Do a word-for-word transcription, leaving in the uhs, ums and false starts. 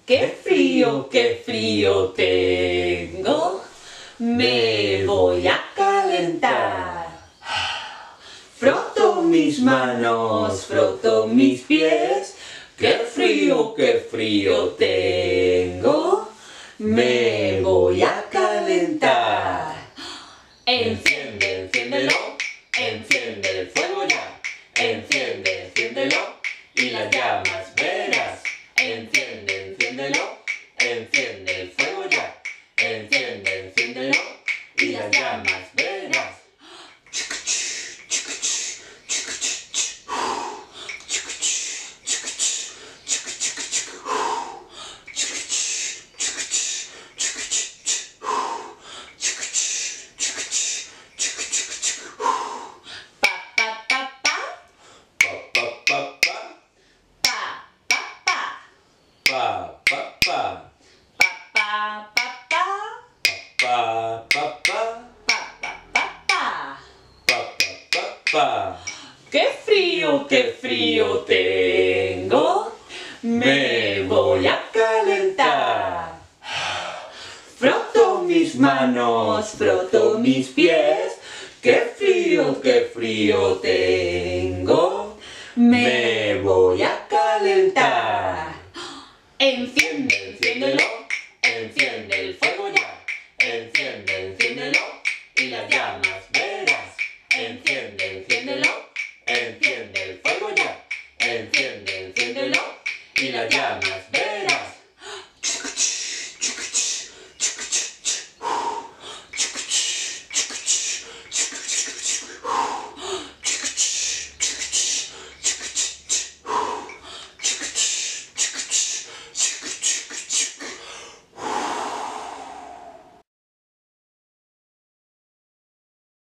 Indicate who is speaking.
Speaker 1: Qué frío, qué frío tengo, me voy a calentar. Froto mis manos, froto mis pies, qué frío, qué frío tengo, me voy a calentar. Enciende, enciéndelo, enciende el fuego ya, enciende, enciéndelo, y las llamas verás. Enciende, enciéndelo, enciende el fuego ya, enciende, enciéndelo, y las llamas verás. Pa, pa, pa. Pa, pa, pa, pa. Pa, pa, pa. Pa, pa, pa, pa. Pa, pa, pa, pa. Qué frío, qué frío tengo, me voy a calentar. Froto mis manos, froto mis pies, qué frío, qué frío tengo, me voy a calentar. Enciende, enciéndelo, enciende el fuego ya, enciende, enciéndelo, y las llamas verás. Enciende, enciéndelo, enciende el fuego ya, enciende, enciéndelo, y las llamas verás.